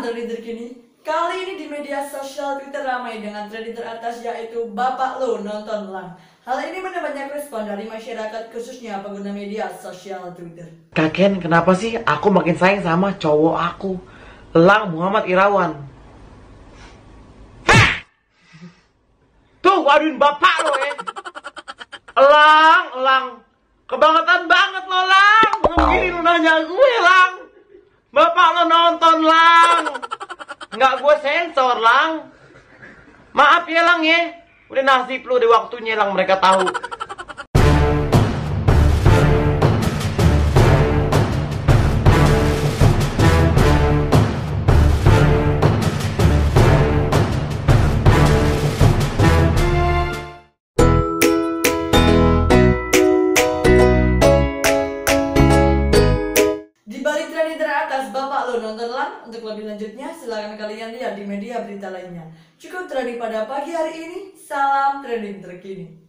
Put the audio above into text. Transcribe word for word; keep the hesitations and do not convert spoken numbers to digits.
trending terkini. Kali ini di media sosial Twitter ramai dengan trending teratas, yaitu Bapak Lo Nonton Lang. Hal ini mendapat banyak respon dari masyarakat, khususnya pengguna media sosial Twitter. Kakek, kenapa sih aku makin sayang sama cowok aku, Lang Muhammad Irawan? Hah! Tuh, waduhin bapak lo ya. Lang, Lang, kebangetan banget lo, Lang. Begini lu nanya gue, Lang. Bapak lo nonton, Lang. Nggak gue sensor, Lang. Maaf ya, Lang ya. Udah nasib lu, di waktunya, Lang, mereka tahu. Di balik trending teratas Bapak Lo Nonton Lang, untuk lebih lanjutnya silahkan kalian lihat di media berita lainnya. Cukup trending pada pagi hari ini. Salam trending terkini.